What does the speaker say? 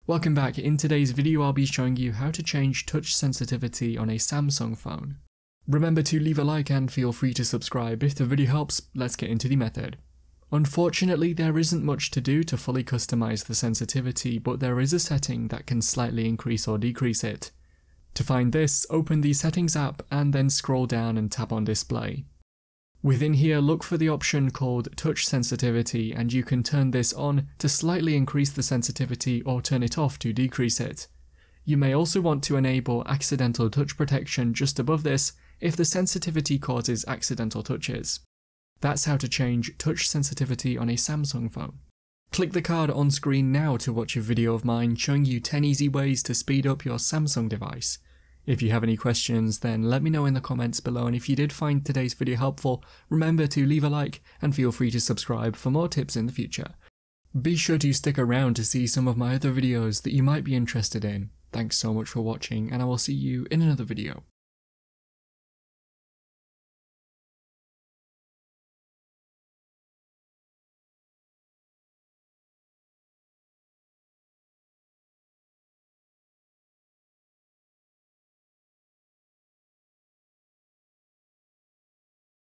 Welcome back. In today's video I'll be showing you how to change touch sensitivity on a Samsung phone. Remember to leave a like and feel free to subscribe. If the video helps, let's get into the method. Unfortunately, there isn't much to do to fully customize the sensitivity, but there is a setting that can slightly increase or decrease it. To find this, open the Settings app and then scroll down and tap on Display. Within here, look for the option called Touch Sensitivity, and you can turn this on to slightly increase the sensitivity or turn it off to decrease it. You may also want to enable Accidental Touch Protection just above this if the sensitivity causes accidental touches. That's how to change touch sensitivity on a Samsung phone. Click the card on screen now to watch a video of mine showing you 10 easy ways to speed up your Samsung device. If you have any questions, then let me know in the comments below, and if you did find today's video helpful, remember to leave a like and feel free to subscribe for more tips in the future. Be sure to stick around to see some of my other videos that you might be interested in. Thanks so much for watching, and I will see you in another video.